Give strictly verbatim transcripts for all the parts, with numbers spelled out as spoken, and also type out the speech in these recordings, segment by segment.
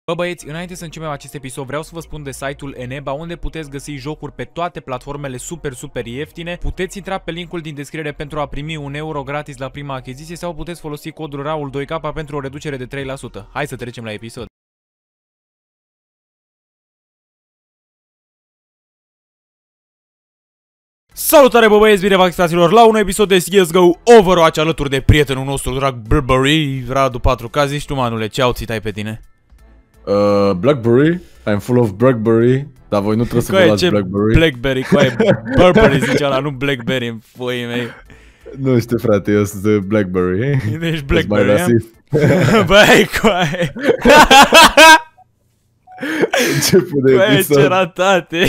Bă băieți, înainte să începem acest episod, vreau să vă spun de site-ul Eneba, unde puteți găsi jocuri pe toate platformele super, super ieftine. Puteți intra pe linkul din descriere pentru a primi un euro gratis la prima achiziție sau puteți folosi codul Raul doi K pentru o reducere de trei la sută. Hai să trecem la episod. Salutare bă băieți, bine v-am găsit la un episod de C S G O Overwatch alături de prietenul nostru drag Burberry, Radu patru K. Zici tu, manule, ce outfit ai pe tine? Uh, Blackberry, I'm full of Blackberry, dar voi nu trebuie să vă luați Blackberry. Blackberry, coaie, Burberry zice ăla, nu Blackberry în foii mei. Nu știu frate, eu sunt Blackberry. Ești Blackberry, ia? Băi, coaie. Început de coaie, ce ratate.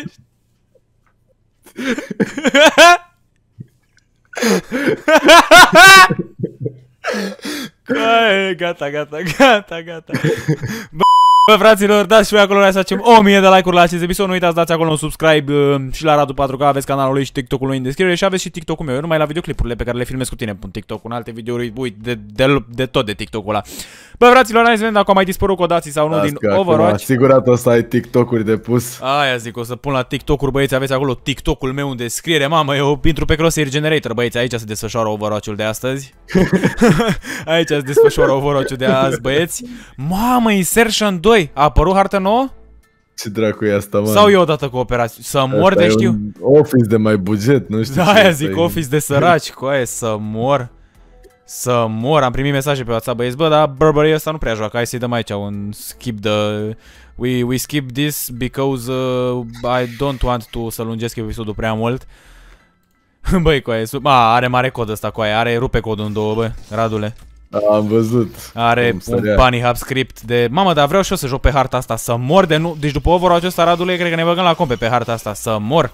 Coaie, gata, gata, gata, gata. Bă, fraților, dați și voi acolo să facem o mie de like-uri la acest episod. Nu uitați, dați acolo un subscribe uh, și la Radu patru K, aveți canalul lui și TikTok-ul lui în descriere și aveți și TikTok-ul meu. Eu numai la videoclipurile pe care le filmez cu tine pun TikTok, în alte videouri, uite, de, de, de tot de TikTok-ul ăla. Bă, fraților, hai să vedem dacă au mai dispărut codații sau nu Las din Overwatch. Sigurat o să ai TikTok-uri de pus. Aia zic, o să pun la TikTok-uri, băieți, aveți acolo TikTok-ul meu în descriere. Mamă, eu intru pe Crosshair Generator, băieți, aici se desfășoară Overwatch-ul de astăzi. Aici se desfășoară Overwatch-ul de azi, băieți. Mamă, Insertion doi, a apărut hartă nouă? Ce dracu e asta, mă? Sau eu odată cu operații? Să mor de știu. Office de mai buget, nu știu. Da, aia zic, office de săraci, coaie, să mor. Să mor, am primit mesaje pe WhatsApp, băieți, bă, dar Burberry ăsta nu prea joacă, hai să-i dăm aici un skip de... We, we skip this because uh, I don't want to să lungesc episodul prea mult. Băi, coaie, a, are mare cod ăsta, coaie, are rupe codul în două, bă, Radule. Am văzut. Are un bunny hub script de... Mamă, dar vreau și eu să joc pe harta asta, să mor de nu... Deci după Overwatch ăsta, Radule, cred că ne băgăm la compe pe harta asta, să mor.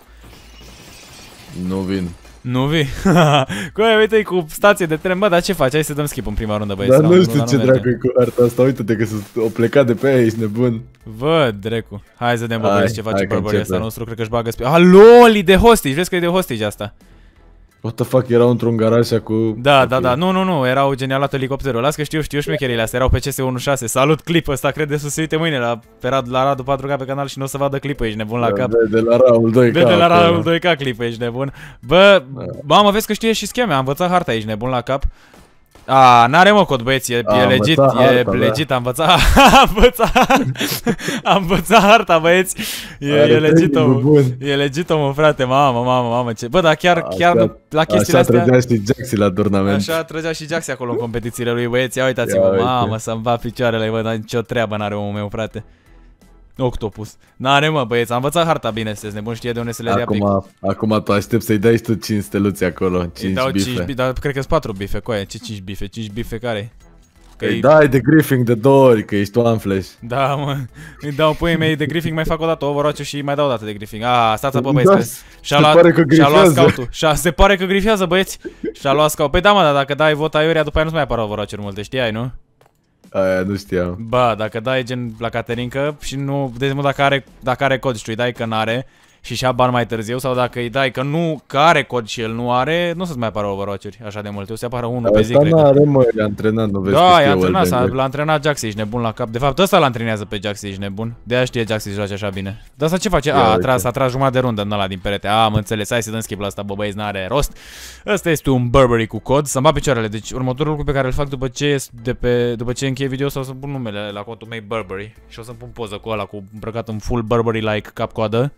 Nu vin. Nu vii? Coaie, uite-i cu stație de tren, bă, dar ce faci? Hai să dăm skip în prima rundă, băieți. Dar nu știu ce dracu e cu harta asta, uite-te că o plecat de pe aia, ești nebun. Văd, drecu. Hai să vedem, bă, băieți, ce face Burberry ăsta nostru, cred că își bagă spi... Ah, lol, e de hostage, vezi că e de hostage asta. What the fuck, erau într-un garaj cu... Da, da, da, nu, nu, nu, erau genialat elicopterul. Las că știu, știu șmecherile astea, erau pe C S unu șase. Salut clip ăsta, cred de sus, se uite mâine la, pe Radu, la Radu patru K pe canal și nu o să vadă clipul, ești nebun la cap. De la Raul doi K. De la Raul doi K clipul, ești nebun. Bă, mamă, vezi că știe și scheme, am învățat harta, ești nebun la cap. A, n-are mă cod, băieți, e, e legit, e legit, am învățat, am învățat, am învățat harta, băieți, e, e legit omul, e legit omul, frate, mamă, mamă, mamă, ce, bă, dar chiar, chiar la chestiile astea, așa trăgea și Jaxi la turnament. Așa trăgea și Jaxi acolo în competițiile lui, băieți, ia uitați-vă, mamă, să-mi va picioarele, bă, dar nicio treabă n-are omul meu, frate. Octopus. N-are mă, băieți, am învățat harta bine, sunteți nebun, știe de unde să le dea pic. Acum tu aștept să-i dai și tu cinci steluți acolo, cinci dau bife. cinci, dar cred că-s patru bife, coaie, ce cinci bife, cinci bife care-i? Îi dai de griefing de două ori, că ești one flash. Da, mă, îi dau puii mei de griefing, mai fac o dată Overwatch și mai dau o dată de griefing. Ah, stați apă, băieți, și-a luat, și-a luat scout-ul, se pare că grifează, băieți, și-a luat scout. Păi da, mă, dar dacă dai vot aiurea, după aia nu-ți mai apar Overwatch-uri multe, știai, nu? Aia nu știam. Ba, dacă dai gen la Caterinca și nu, de exemplu dacă are, dacă are cod și tu îi dai că n-are și și-a bani mai târziu sau dacă îi dai că nu, că are cod și el nu are, nu o să-ți mai apară Overwatch-uri așa de multe, o să apară unul pe zi, cred. Asta n-are, mă, i-a antrenat, nu vezi. Da, i-a antrenat, l-a antrenat Jaxi, ești nebun la cap. De fapt, ăsta l-antrenează pe Jaxi, ești nebun. De-aia știe Jaxi să joace așa bine. Dar asta ce face? A, a tras, a tras jumătate de rundă în ăla din perete. A, am înțeles, hai să dăm skip la asta, bă, băieți, n-are rost. Ăsta este un Burberry cu cod, să-mi bat picioarele. Deci următorul lucru pe care îl fac după ce de pe după ce încheie video, o să pun numele la contul meu Burberry și o să pun poză cu ăla cu îmbrăcat în full Burberry like cap-coadă.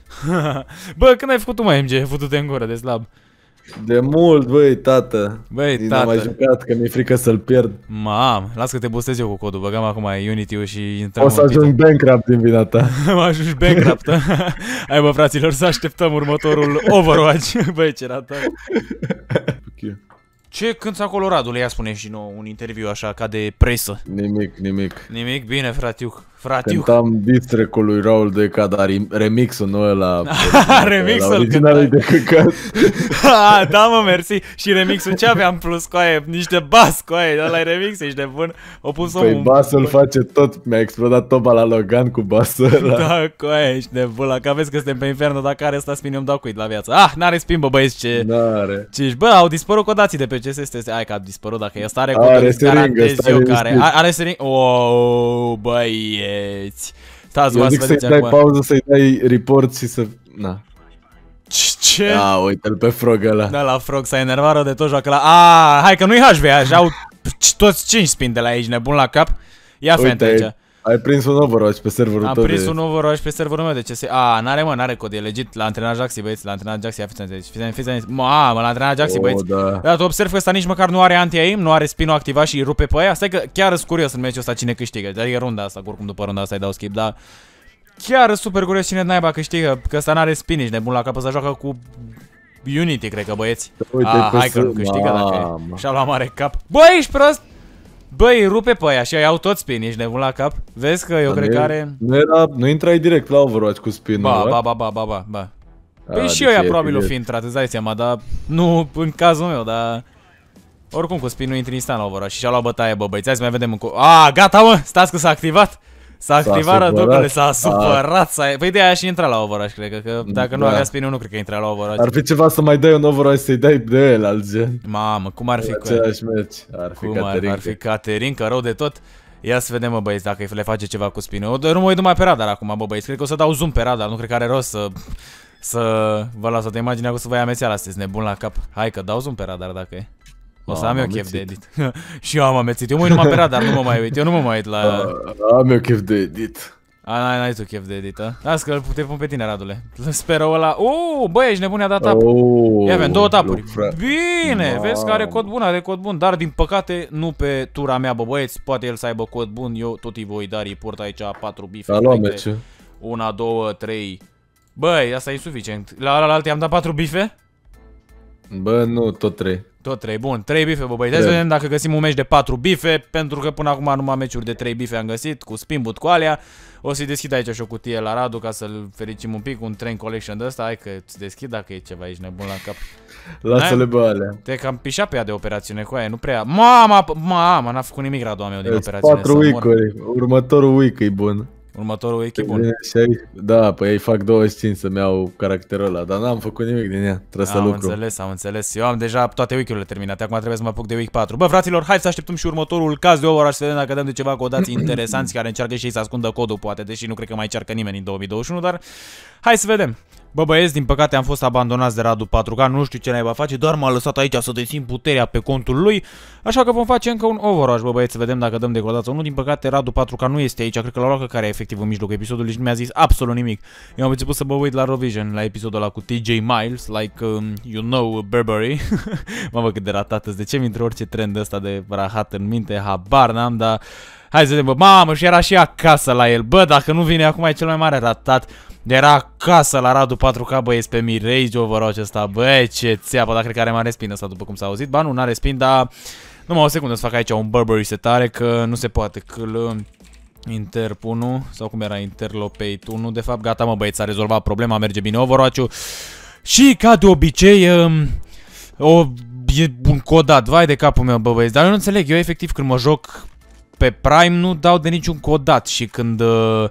Bă, când ai făcut-o, mai M G? Ai făcut-te în gură de slab. De mult, băi, tată. Băi, tată. N-am mai jucat, că mi-e frică să-l pierd. Mam, las că te boostez eu cu codul. Băgăm acum Unity-ul și intrăm. O să ajung bankrupt din vina ta. Mă ajungi bankrupt. Hai bă, fraților, să așteptăm următorul Overwatch. Băi, ce ratat. Ce cânți acolo, Radule? Ia spune și nouă un interviu așa, ca de presă. Nimic, nimic. Nimic? Bine, fratiuc. Fratiu. Cântam diss-track-ul lui Raul Deca, dar remixul nu ăla. Remixul original de căcat. Da, mă, mersi. Și remixul ce aveam plus, coaie? Niște bas, coaie. Ăla-i remix, ești nebun. O pus păi un... basul face tot. Mi-a explodat toba la Logan cu basul ăla. Da, coaie, ești nebun. La că vezi că suntem pe infernul, dacă are ăsta spin, eu îmi dau cuit la viață. Ah, n-are spin, bă, băieți, ce... N-are. Ce bă, au dispărut codații de pe C S S. Hai că a dispărut, dacă ăsta are codul, are seringă, eu care... Are seringă. Oh, băieți. Stați, eu zic să-i dai acum pauză, să-i dai report și să... Na. Ce? A, uite-l pe Frog ăla. Da, la Frog s-a enervat rău de tot, joacă la... A, hai că nu-i H V, așa au toți cinci spin de la aici, nebun la cap. Ia fente aici. Ai prins un Overwatch pe serverul Am tău. Am prins de... un Overwatch pe serverul meu de C S. A, n-are mă, n-are cod, e legit. L-a antrenat Jaxi, băieți, l-a antrenat Jaxi, fiți fiți fiți fiți Mamă, l-a antrenat Jaxi, oh, băieți. Da. Dar tu observi că ăsta nici măcar nu are anti-aim, nu are spin-ul activat și îi rupe pe aia. Stai că chiar sunt curios în meciul ăsta cine câștigă. Adică runda asta, oricum după runda asta îi dau skip, dar chiar super curios cine naiba câștigă, că ăsta n-are spin, nici nebun la cap, ăsta joacă cu Unity, cred că, băieți. Uite, A, hai că nu câștigă dacă și-a luat mare cap. Băi, ești prost? Băi, rupe pe aia și ai au tot spin, ești nebun la cap? Vezi că eu cred că are... Nu era, nu intrai direct la Overwatch cu spin-ul, ba, ba, ba, ba, ba, ba, ba. Păi și eu ia probabil o fi intrat, îți dai seama, dar nu în cazul meu, dar... Oricum cu spin-ul intri instant la Overwatch și și-a luat bătaie, bă, băiți, hai să mai vedem încă... A, gata, mă, stați că s-a activat! S-a activat răducule, s-a supărat, s-a... Păi de aia și intra la Overwatch, cred că, că dacă nu avea spin-ul, nu cred că intra la Overwatch. Ar fi ceva să mai dai un Overwatch să-i dai de el, alt gen. Mamă, cum ar fi cu același meci, ar fi Caterinca. Ar fi Caterinca, rău de tot. Ia să vedem, mă, băieți, dacă le face ceva cu spin-ul. Nu mă uit numai pe radar acum, bă, băieți, cred că o să dau zoom pe radar, nu cred că are rost să... Să vă las o imagine cu să vă ia amețeala, sunteți nebun la cap. Hai că dau zoom pe radar dacă e. O să am eu chef de edit. Și eu am amețit, eu mă uit numai pe radar, nu mă mai uit, eu nu mă mai uit la... Am eu chef de edit. A, n-ai tu chef de edit, a? Las că te pun pe tine, Radule. Speră ăla... Uuu, băi, ești nebun, i-a dat tap. Ia avem două tapuri. Bine, vezi că are cod bun, are cod bun, dar din păcate nu pe tura mea, bă, băieți. Poate el să aibă cod bun, eu tot îi voi da report aici patru bife. A luat meciul. Una, două, trei... Băi, asta e suficient. La ăla i-am dat patru bife? Bă, nu, tot trei. Tot trei, bun, trei bife, bă, băi. Hai să vedem dacă găsim un meci de patru bife, pentru că până acum numai meciuri de trei bife am găsit, cu spin-boot, cu alea. O să-i deschid aici și o cutie la Radu ca să-l fericim un pic, un train collection de ăsta. Hai că îți deschid dacă e ceva aici nebun la cap. Lasă-le bă alea. Te cam pișat pe ea de operațiune cu aia, nu prea. Mama, mama, n-a făcut nimic Radu meu din operațiune. patru week-uri, următorul week e bun. Următorul week e bun. Da, păi ei fac douăzeci și cinci să-mi iau caracterul ăla, dar n-am făcut nimic din ea, trebuie să lucru. Am înțeles, am înțeles. Eu am deja toate week-urile terminate, acum trebuie să mă apuc de week patru. Bă, fraților, hai să așteptăm și următorul caz de Overwatch să vedem dacă dăm de ceva codații interesanți care încearcă și ei să ascundă codul, poate, deși nu cred că mai încearcă nimeni în două mii douăzeci și unu, dar hai să vedem. Bă, băieți, din păcate am fost abandonați de Radu patru K, nu știu ce naiba face, doar m-a lăsat aici să dețin puterea pe contul lui, așa că vom face încă un Overwatch, bă, băieți, să vedem dacă dăm de codat sau nu. Din păcate Radu patru K nu este aici, cred că l-a luat care e efectiv în mijlocul episodului și nu mi-a zis absolut nimic. Eu am început să mă uit la Rovision, la episodul ăla cu T J Miles, like, um, you know, Burberry. Mamă, cât de ratat, de ce mi intră orice trend ăsta de rahat în minte, habar n-am, dar... Hai să vedem, bă, mamă, și era și acasă la el, bă, dacă nu vine acum e cel mai mare ratat. Era acasă la Radu patru K, băieți, pe Mirage Overwatch ăsta, băi, ce țeapă, dar cred că are mare spin ăsta, după cum s-a auzit. Ba, nu, n-are spin, dar numai o secundă să fac aici un Burberry setare, că nu se poate, că Interp unu, sau cum era, Interlopate unu, de fapt, gata, mă, băieți, s-a rezolvat problema, merge bine Overwatch-ul. Și, ca de obicei, um, o, e un codat, vai de capul meu, bă, băieți, dar eu nu înțeleg, eu efectiv când mă joc pe Prime nu dau de niciun codat și când... Uh,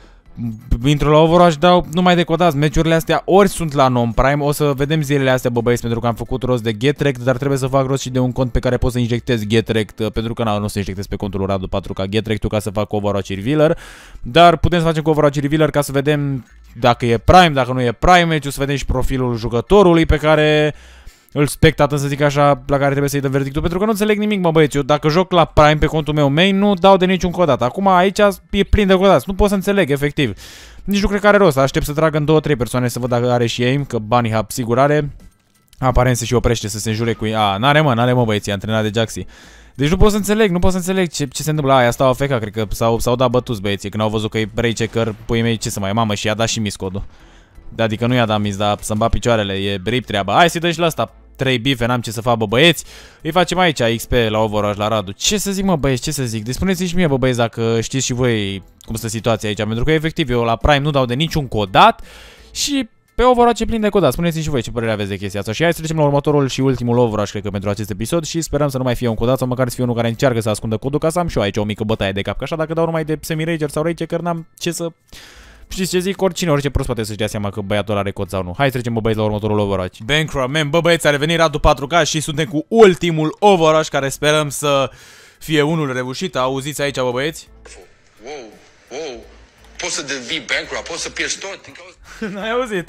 intru la Overwatch dau numai de codați. Meciurile astea ori sunt la non-prime. O să vedem zilele astea, bă, băieți, pentru că am făcut rost de GetRect, dar trebuie să fac rost și de un cont pe care pot să injectez GetRect, pentru că nu o să injectez pe contul Radu patru K GetRect-ul ca să fac Overwatch Revealer. Dar putem să facem cu Overwatch Revealer ca să vedem dacă e Prime, dacă nu e Prime meci, o să vedem și profilul jucătorului pe care îl spectată, să zic așa, la care trebuie să-i dăm verdictul, pentru că nu înțeleg nimic, mă, băieți. Eu dacă joc la Prime pe contul meu main, nu dau de niciun codat. Acum aici e plin de codați, nu pot să înțeleg, efectiv. Nici nu cred că are rost, aștept să trag în două trei persoane să văd dacă are și aim, că Bunny Hub sigur are. Aparent se și oprește să se înjure cu ei. A, n-are mă, n-are mă, băieți, e antrenat de Jaxi. Deci nu pot să înțeleg, nu pot să înțeleg ce, ce se întâmplă. Aia stau A F K, cred că s-au dat bătuți băieții, când au văzut că e raychecker, pui mei, ce să mai, mamă, și i-a dat și miss codul. Adică nu i-a dat miss, dar să-mi bat picioarele, e rip treaba. Hai să-i dă și la asta trei bife, n-am ce să fac, bă băieți. Îi facem aici X P la Overwatch, la Radu. Ce să zic, mă băieți, ce să zic? Deci spuneți și mie, bă băieți, dacă știți și voi cum stă situația aici. Pentru că efectiv eu la Prime nu dau de niciun codat și pe Overwatch e plin de codat. Spuneți și voi ce părere aveți de chestia asta. Și hai să trecem la următorul și ultimul Overwatch, cred că, pentru acest episod. Și sperăm să nu mai fie un codat sau măcar să fie unul care încearcă să ascundă codul, ca să am și eu aici o mică bătaie de cap. Că așa dacă dau numai de semi-rager sau rager, n-am ce să... Știți ce zic? Oricine, orice prost poate să-și dea seama că băiatul are cod sau nu. Hai să trecem, bă băieți, la următorul Overwatch. Bankrupt, man, bă băieți, a revenit Radu patru K și suntem cu ultimul Overwatch, care sperăm să fie unul reușit. Auziți aici, bă băieți? Wow, wow. Poți să devii bankrupt, poți să pierzi tot din cauza... N-ai auzit?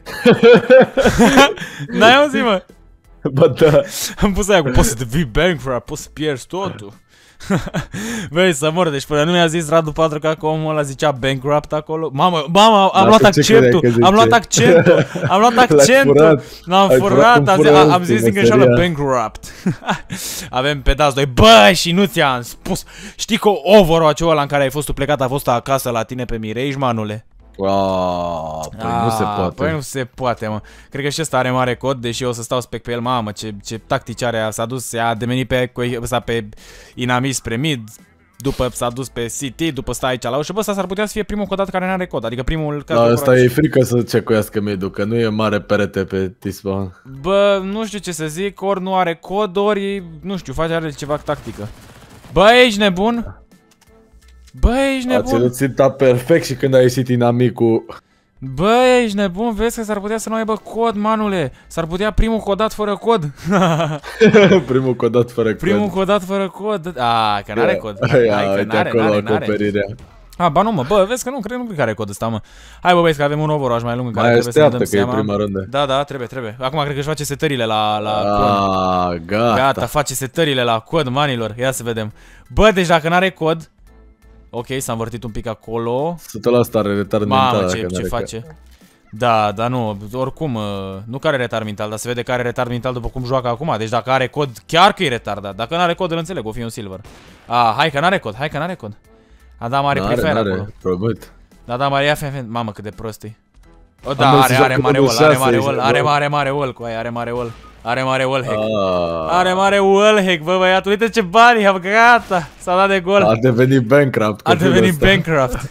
N-ai auzit, mă? Bă, da. Am pus aia cu poți să devii bankrupt, poți să pierzi totul. Băi, să mor, deci până nu mi-a zis Radu patru K că omul ăla zicea bankrupt acolo. Mamă, mamă, am luat accentul, am luat accentul, am luat accentul. N-am furat, am zis în greșeală bankrupt. Avem pe dați doi, bă, și nu ți-am spus. Știi că Overwatch-ul ăla în care ai fost tu plecat a fost acasă la tine pe Mirage, manule? Wow, păi A, nu se poate. Păi nu se poate, mă. Cred că și ăsta are mare cod, deși o să stau spec pe el, mamă, ce, ce tactici are. S-a dus, a devenit pe, pe Inami spre mid, după s-a dus pe C T, după stă aici la ușă. Bă, ăsta s-ar putea să fie primul codat care nu are cod, adică primul... Da, ăsta e frică să cecuiască mid-ul, că nu e mare perete pe T-spawn. Bă, nu știu ce să zic, ori nu are cod, ori, nu știu, face are ceva tactică. Bă, ești nebun? Bă, ești nebun? A ținut ținta perfect și când a ieșit inamicul. Bă, ești nebun? Vezi că s-ar putea să nu aibă cod, manule. S-ar putea primul codat fără cod. Primul codat fără cod. Primul codat fără cod. A, că n-are cod. Ia, hai, uite acolo acoperirea. A, ba nu, mă, bă, vezi că nu, cred, nu cred că are cod ăsta, mă. Hai, bă, vezi că avem un Overwatch mai lung în care mai trebuie să ne dăm că seama. E prima rândă. Da, da, trebuie, trebuie. Acum cred că își face setările la, la A, cod. gata. Gata, face setările la cod, manilor. Ia să vedem. Bă, deci dacă n-are cod... Ok, s-a învârtit un pic acolo. o sută la sută are retard mental. Mamă, ce, ce face? Că... Da, dar nu, oricum, nu care retard mental, dar se vede că are retard mental după cum joacă acum. Deci dacă are cod, chiar că e retardat. Dacă n-are cod, îl înțeleg, o fi un silver. Ah, hai că n-are cod, hai că n-are cod. A dat mare prefere acolo. Promit. Da, da, mare, ia fe, mamă, cât de prost e. O, da, are, are mare wall, are mare wall, are mare, mare wall cu aia, are mare wall. Are mare wallhack. Are mare wallhack, bă băiatul. Uite ce bani am, gata. S-a dat de gol. A devenit bankrupt. A devenit bankrupt.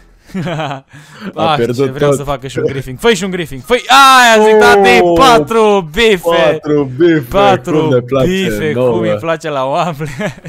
A ah, pierdut ce vreau tot. să facă și un griffing. Fă-i și un griffing. Fă-i. Aia zic, tati, patru bife. Patru bife. Patru cum ne place bife, nouă. cum îi place la oameni.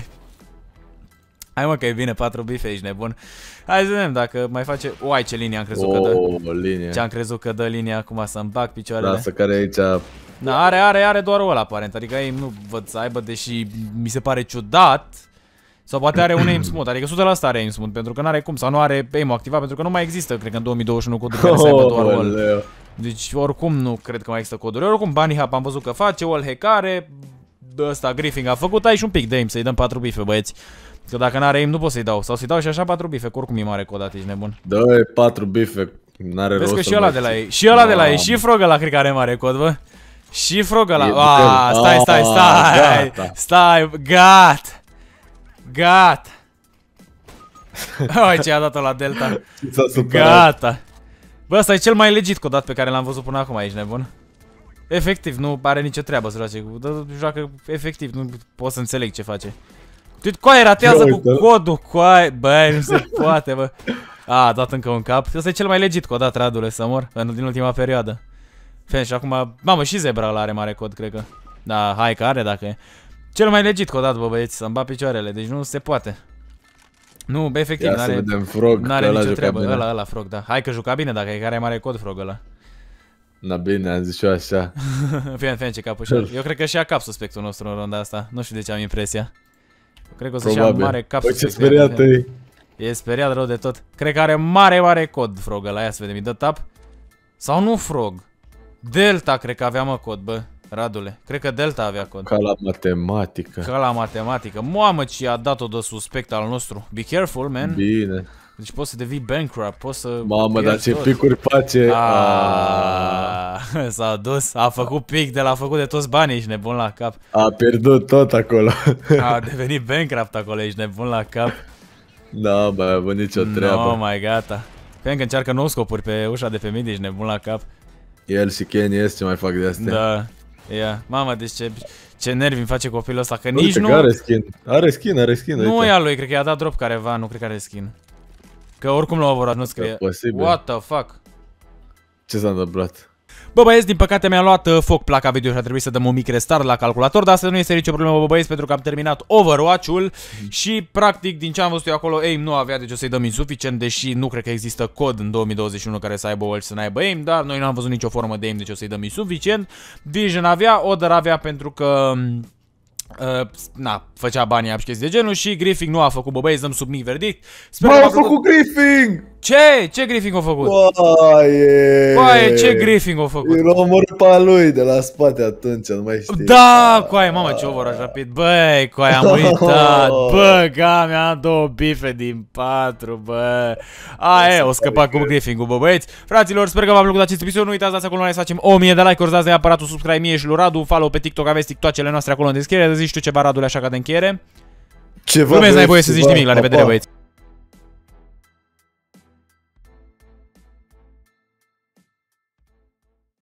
Hai mă că e bine, patru bife, ești nebun. Hai să vedem dacă mai face... Uai, ce linie am crezut că dă. O, linie. Ce am crezut că dă linia acum să-mi bag picioarele. Lasă care aici... Da, are, are, are doar ăla aparent, adică ei nu văd să aibă, deși mi se pare ciudat. Sau poate are un aim smooth, adică o sută la sută are aim smooth, pentru că nu are cum, sau nu are aim activat, pentru că nu mai există, cred că în două mii douăzeci și unu coduri care să aibă doar wall. Deci oricum nu cred că mai există coduri. Oricum Bunny Hub am văzut că face, wallhack are, ăsta Griffing a făcut, ai și un pic de aim, să-i dăm patru bife, băieți. Că dacă n-are aim nu pot să-i dau, sau să-i dau și așa patru bife, că oricum e mare codat, ești nebun. Dă-i patru bife, n-are rost. Vezi că și ăla de la ei, și ăla de la ei, și Frog ăla cred că are mare cod, bă. Și Frog ăla, aaa, stai, stai, stai, stai, gat, gat. Uai ce a dat-o la Delta. Gata. Bă, ăsta e cel mai legit codat pe care l-am văzut până acum, ești nebun. Efectiv, nu are nicio treabă să joace cu... Joacă efectiv, nu pot să înțeleg ce face. Uite, coaie ratează cu codul, coaie. Băi, nu se poate, bă. A, a dat încă un cap. Ăsta e cel mai legit codat, Radule, să mor, din ultima perioadă. Fen, și acum, mamă, și Zebra ăla are mare cod, cred că. Da, hai că are dacă e. Cel mai legit codat, bă băieți, să-mi bat picioarele, deci nu se poate. Nu, bă, efectiv, n-are nicio treabă. Ăla, ăla, Frog, da. Hai că juca bine dacă e care mare cod, Frog ăla. Na bine, am zis și eu așa. Fien, fien, ce capușor. Eu cred că și-a cap suspectul nostru în ronda asta. Nu știu de ce am impresia. Eu cred că o să-și ia mare cap Bă, suspect. ce speriat e. E speriat rău de tot. Cred că are mare, mare cod, Frog ăla. Ia să vedem, îi dă tap. Sau nu Frog. Delta cred că avea, mă, cod, bă. Radule, cred că Delta avea cod. Ca la matematică. Ca la matematică. Mamă, ce a dat-o de suspect al nostru. Be careful, man. Bine. Deci poți să devii bankrupt, poți să... Mamă, dar ce picuri face. S-a dus, a făcut pic de la făcut de toți banii, ești nebun la cap. A pierdut tot acolo. A devenit bankrupt acolo, ești nebun la cap. Da, bă, a avut nicio treabă. No, mai gata. Pentru că încearcă nou scopuri pe ușa de pe mid, ești nebun la cap. El și Kenny este ce mai fac de astea. Da. Ia, mamă, deci ce, ce nervi îmi face copilul ăsta, că Uite, nici nu... are skin, are skin, are skin. Nu e al lui, cred că i-a dat drop careva, nu cred că are skin. Că oricum la Overwatch nu scrie. What the fuck? Ce s-a întâmplat? Bă băieți, din păcate mi-a luat uh, foc placa video și a trebuit să dăm un mic restart la calculator, dar asta nu este nicio problemă, bă băieți, pentru că am terminat Overwatch-ul și practic din ce am văzut eu acolo, aim nu avea, deci o să-i dăm insuficient, deși nu cred că există cod în două mii douăzeci și unu care să aibă ult și să n-aibă aim, dar noi nu am văzut nicio formă de aim, deci o să-i dăm insuficient. Vision avea, Order avea pentru că... Uh, na, făcea banii și chestii de genul și Griffing nu a făcut, bă băieți, dăm sub mic verdict. Bă, a făcut Griffing! Ce? Ce Griffing a făcut? Oaie! Coaie, ce Griffing a făcut? Era omorât pe a lui de la spate atunci, nu mai știi. Da, coaie, mamă, ce Overwatch rapid. Băi, coaie, am uitat. Bă, ga, mi-a două bife din patru, bă. A, e, o scăpat cu Griffing-ul, bă băieți. Fraților, sper că v-a plăcut acest episod. Nu uitați, dați acolo, noi să facem o mie de like-uri, dați neapărat un subscribe mie și lui Radu, follow pe TikTok, aveți TikTok-cele noastre acolo în descriere. Zici tu ceva, Radule, așa ca de încheiere. Ceva. Nu mai ai voie să zici nimic, la revedere, băieți.